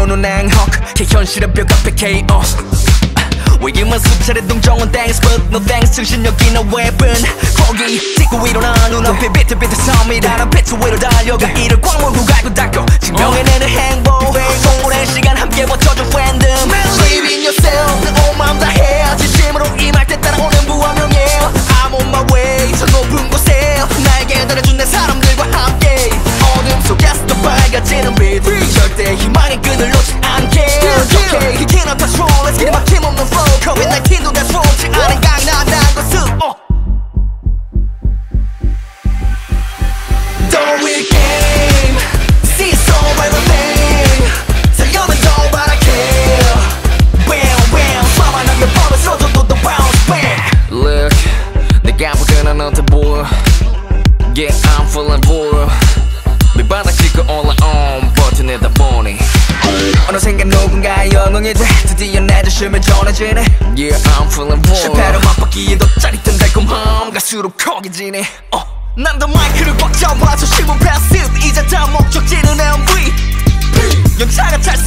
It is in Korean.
오는 낭헉 현실의 벽 앞에 KO 위기만 수차례 동정은 thanks but no thanks 정신력이 너 웹은 포기 찍고 일어나 눈앞에 비트비트 섬이 다른 비트 위로 달려가 이를 꽉 몰고 갈고 닦고 증명해내는 행복 오랜 시간 함께 버텨준 팬덤 Believe in yourself 내 온 마음 다해 진심으로 임할 때 따라오는 부활명예 I'm on my way 저 높은 곳에 날 기다려준 내 사람들과 함께 어둠 속에서도 밝아지는 빛 절대 희망의 끈을 놓지 않게 Okay, you cannot control Let's get it 막힘 없는 flow COVID-19도 내 쏘지 않은 강난한 것을 Don't win game See it's all right with me 살려면 don't but I care Bam bam 쏴만 하면 버릇 써줘 또 bounce back Look 내가 보거나 너한테 보여 Yeah I'm feeling bored 밑바닥 짚고 올라온 버텨내다 보니 어느샌가 누군가의 영웅이 돼 드디어 내 자신을 전해지네 Yeah I'm feeling bored 실패로 맞받기에도 짜릿한 달콤함 갈수록 커지네 난 더 마이크를 꽉 잡아 조심은 패시브 이제 다 목적지는 MV 연차가 찰